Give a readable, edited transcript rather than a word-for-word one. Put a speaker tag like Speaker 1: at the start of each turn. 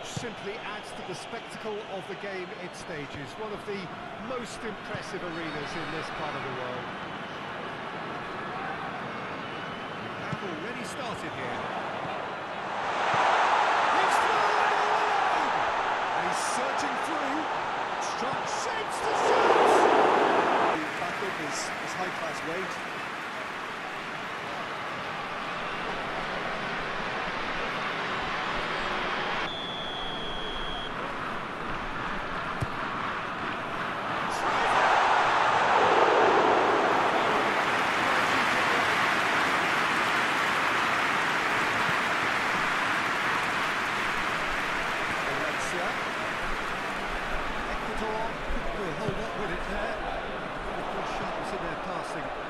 Speaker 1: which simply adds to the spectacle of the game it stages. One of the most impressive arenas in this part of the world. Have already started here. He's through! He's surging through. Strong shapes to shoot!
Speaker 2: Back up his high-class weight.
Speaker 1: Ecuador will hold up with it there. Good shot was in their passing.